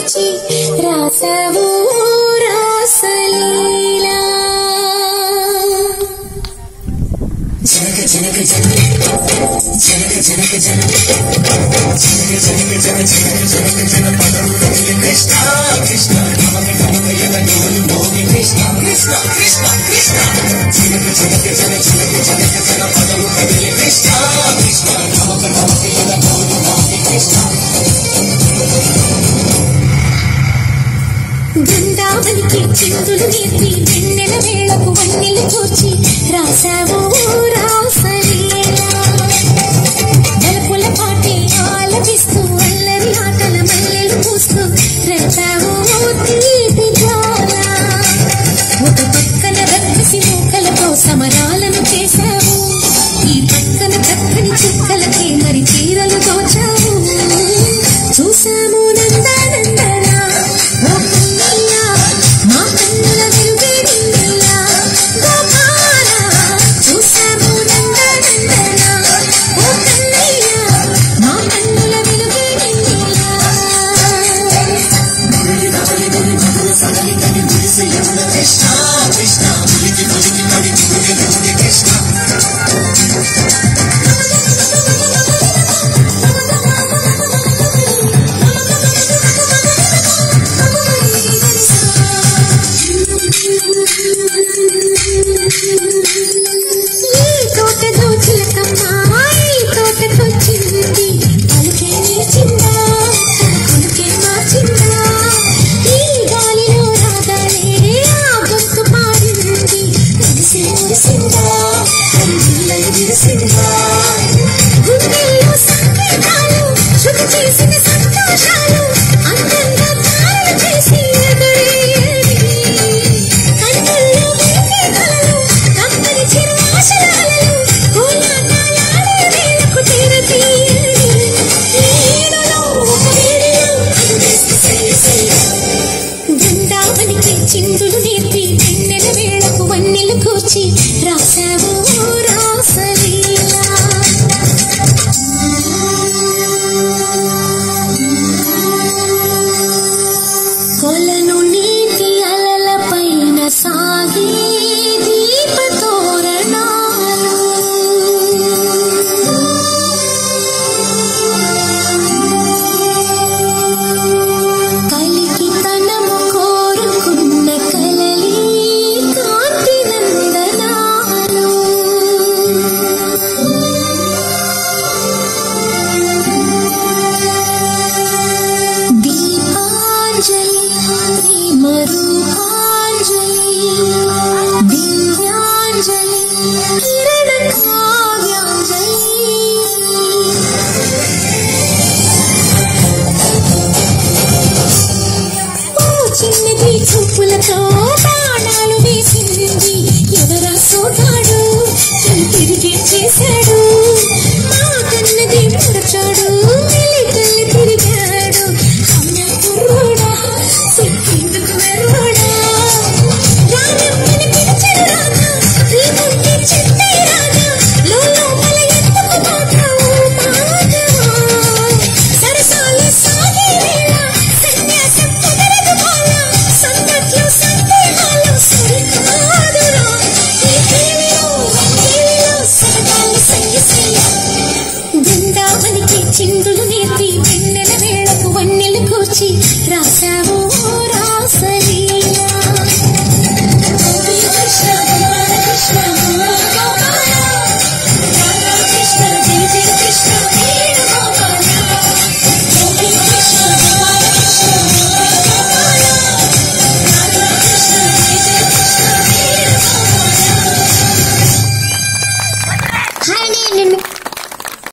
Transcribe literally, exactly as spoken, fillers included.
కూర్చి రాసావు రాసలీలా జనక జనక జనక జనక జనక జనక జనక జనక జనక జనక జన పదము కృష్ణ కృష్ణ నమక నమక యన నోలు నోమి కృష్ణ కృష్ణ కృష్ణ కృష్ణ జనక జనక జన జనక జనక జన పదము కృష్ణ కృష్ణ నమక నమక యన నోలు నోమి కృష్ణ బృందావనికి చిందులు నేర్పి వెన్నెల వేళకు వన్నెలు కూర్చి రాసావు రాసలీలా బలపుల పాటే ఆలపిస్తూ అల్లరి ఆటల మల్లెలు పూస్తూ రేసావు తీపి జ్వాల ఒక పక్కన రక్కసి మూకలతో సమరాలను చేశావు ఈ పక్కన చక్కని చుక్కలకే మరి చీరలు దోచావు చూసాము నందనందనా ఓ కన్నయ్యా మా కన్నుల వెలుగే నిన్నయ్యా గోపాల చూసాము నందనందనా ఓ కన్నయ్యా మా కన్నుల వెలుగే నిన్నయ్యా కృష్ణ కృష్ణ కృష్ణ చిందులు నేర్పి వెన్నెల వేళకు వన్నెలు కూర్చి రాసావు రాసలీలా కొలను నీటి అలల పైన సాగే దీపతోరణాలు కలికి తనము కోరుకున్న కలలి కాంతి నందనాలు దీపాంజలి మరూపాంజలి దివ్యాంజలి కిరణ కావ్యాంజలి ఓ చిన్నది చూపులతో బాణాలు వేసింది ఎవరా సోగాడు తిరిగి చేశాడు మా కన్నది మురచాడు తల్లి తిరిగాడు అమ్మ కుర్రోడా సిక్కిందుకు వెర్రోడా రానమ్మని పిలిచాడు రాగా రేపుంటే చెట్టై రాగా లోలోపల ఎందుకు మాట్లావు మాటవా సరసాలు సాగే వేళ సన్యాసం కుదరదు బాల సంగట్లో సందేహాలు సరికాదురా ఈ కేలిలో కేలిలో సరదాలు సయ్యసయ్య బృందావనికి చిందులు నేర్పి వెన్నెల వేళకు వన్నెలు కూర్చి రాసా